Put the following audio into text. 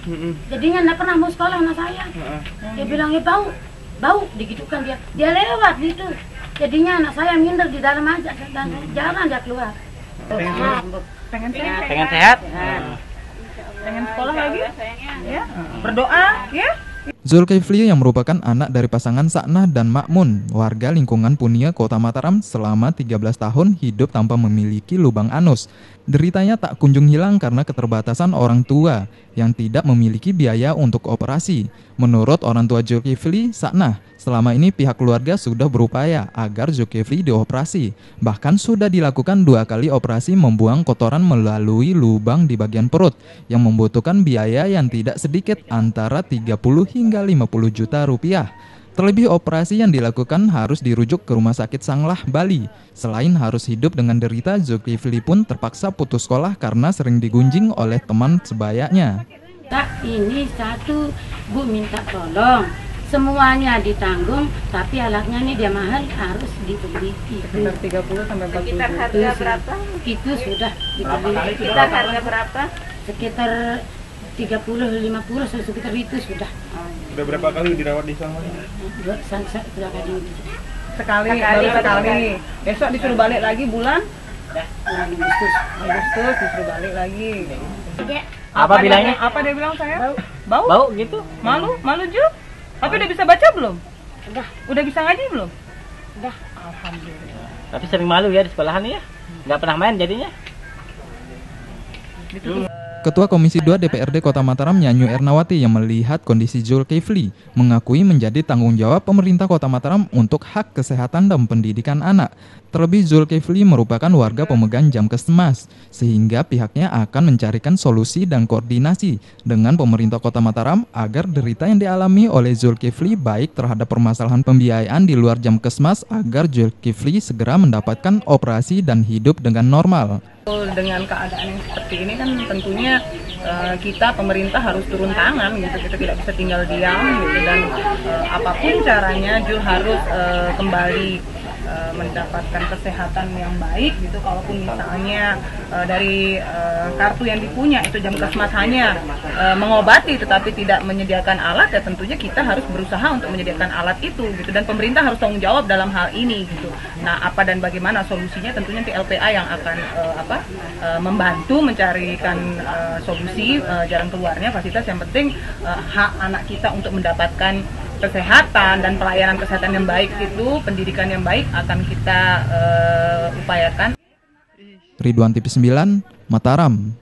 Jadinya nggak pernah mau sekolah anak saya. Dia bilangnya bau, digitukan dia lewat gitu. Jadinya anak saya minder di dalam aja dan jarang dia keluar. Pengen sehat, pengen sekolah lagi, ya, berdoa, ya. Zulkifli yang merupakan anak dari pasangan Saknah dan Makmun, warga lingkungan Punia, Kota Mataram, selama 13 tahun hidup tanpa memiliki lubang anus. Deritanya tak kunjung hilang karena keterbatasan orang tua yang tidak memiliki biaya untuk operasi. Menurut orang tua Zulkifli, Saknah, selama ini pihak keluarga sudah berupaya agar Zulkifli dioperasi. Bahkan sudah dilakukan 2 kali operasi membuang kotoran melalui lubang di bagian perut yang membutuhkan biaya yang tidak sedikit antara 30 hingga 50 juta rupiah. Terlebih operasi yang dilakukan harus dirujuk ke Rumah Sakit Sanglah, Bali. Selain harus hidup dengan derita, Zulkifli pun terpaksa putus sekolah karena sering digunjing oleh teman sebayanya. Kak, ini satu Bu minta tolong, semuanya ditanggung, tapi alatnya nih dia mahal, harus dibeli. Sekitar 30 sampai 40 sekitar harga berapa? Itu sudah dibeli. Sekitar harga berapa? Sekitar 30-50, sekitar itu sudah. Udah berapa kali dirawat di sana? Dua kali. Sekali. Besok disuruh balik lagi bulan Agustus. disuruh balik lagi. Apa bilangnya? Apa dia bilang saya? Bau? Bau gitu? Malu Ju? Tapi udah bisa baca belum? Udah bisa ngaji belum? Udah. Alhamdulillah. Tapi sering malu ya di sekolahan ya? Nggak pernah main jadinya? Ketua Komisi 2 DPRD Kota Mataram Nyanyu Ernawati yang melihat kondisi Zulkifli mengakui menjadi tanggung jawab pemerintah Kota Mataram untuk hak kesehatan dan pendidikan anak. Terlebih Zulkifli merupakan warga pemegang Jamkesmas, sehingga pihaknya akan mencarikan solusi dan koordinasi dengan pemerintah Kota Mataram agar derita yang dialami oleh Zulkifli baik terhadap permasalahan pembiayaan di luar Jamkesmas agar Zulkifli segera mendapatkan operasi dan hidup dengan normal. Dengan keadaan yang seperti ini kan tentunya kita pemerintah harus turun tangan gitu, kita tidak bisa tinggal diam gitu, dan apapun caranya Jul harus kembali mendapatkan kesehatan yang baik gitu. Kalaupun misalnya dari kartu yang dipunya itu Jamkesmas hanya mengobati tetapi tidak menyediakan alat, ya tentunya kita harus berusaha untuk menyediakan alat itu gitu, dan pemerintah harus tanggung jawab dalam hal ini gitu. Nah, apa dan bagaimana solusinya tentunya nanti LPA yang akan membantu mencarikan solusi jalan keluarnya, fasilitas. Yang penting hak anak kita untuk mendapatkan kesehatan dan pelayanan kesehatan yang baik itu, pendidikan yang baik akan kita upayakan. Ridwan TV 9, Mataram.